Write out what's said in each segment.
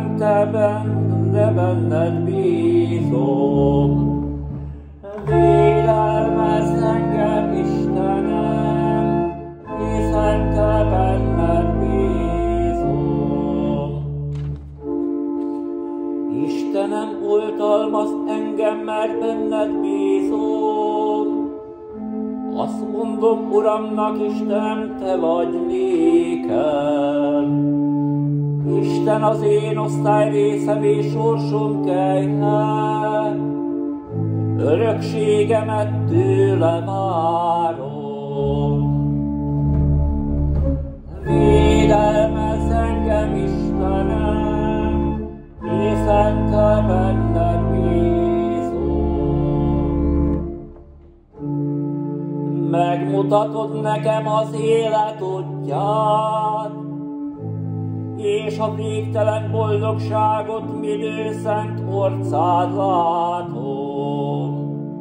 hiszen te benned bízom. Védelmezz engem, Istenem, hiszen te benned bízom. Istenem, oltalmazz engem, mert benned bízom. Azt mondom Uramnak, Istenem, te vagy nékem. Isten az én osztályrészem és sorsom kelyhe, örökségemet tőle várom. Védelmezz engem, Istenem, hiszen te benned bízom. Megmutatod nekem az élet útját, és a végtelen boldogságot midő szent orcád látom.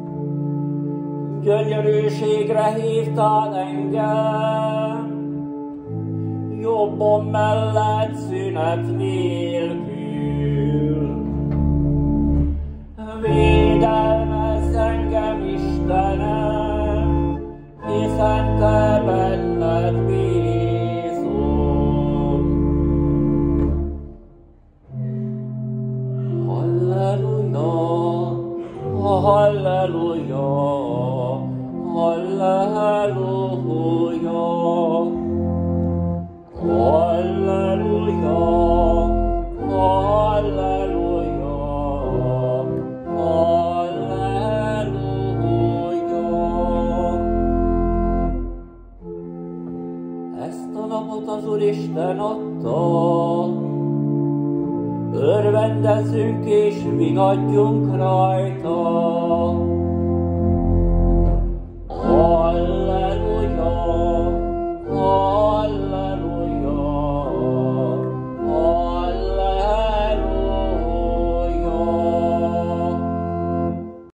Gyönyörűségre hívtál engem, jobbom mellett szünet nélkül. Védelmezz engem, Istenem, hiszen te benned bízom. Halleluja, halleluja, halleluja, halleluja, halleluja, halleluja. Ezt a napot az Úristen adta, örvendezzünk és vigadjunk rajta. Halleluja, halleluja.